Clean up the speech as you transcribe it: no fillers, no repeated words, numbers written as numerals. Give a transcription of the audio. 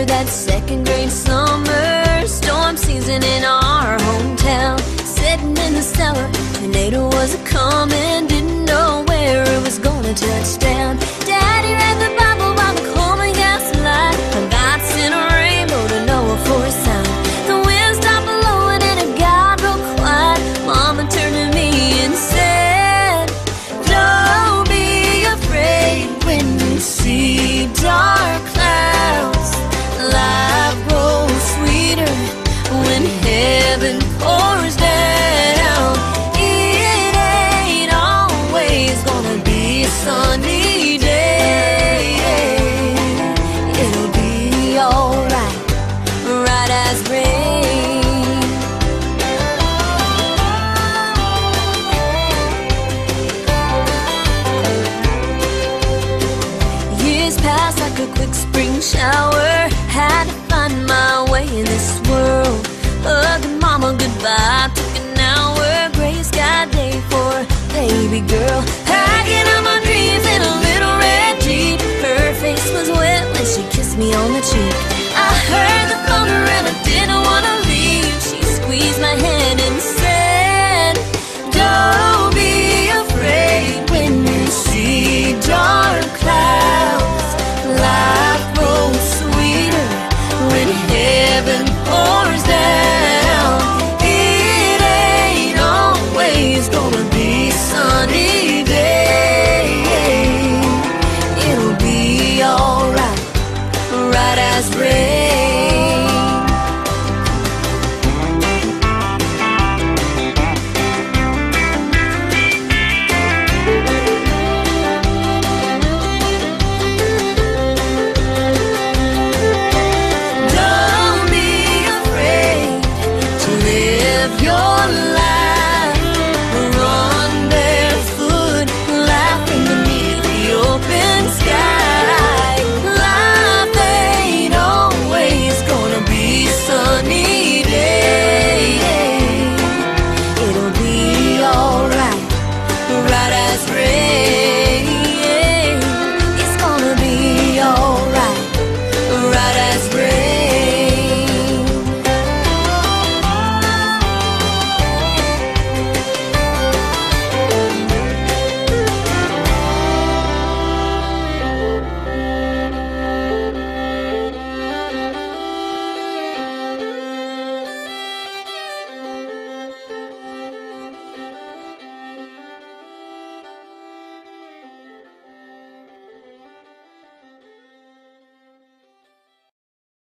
remember that second grade summer, storm season in our hometown. Sitting in the cellar, tornado was a-comin', didn't know where it was gonna touch down. Daddy read the Bible by the coal and gas light, and God sent a rainbow to Noah for a sign. The wind stopped blowing and it got real quiet. Mama turned to me and said, don't be afraid when you see dark clouds. Life grows sweeter when heaven pours down. It ain't always gonna be a sunny day. It'll be alright, right as rain. Years passed like a quick spring shower. Had to find my way in this world. Hugging mama goodbye, took an hour. Gray sky day for a baby girl. Packing up my dreams in a little red Jeep. Her face was wet when she kissed me on the cheek. I heard the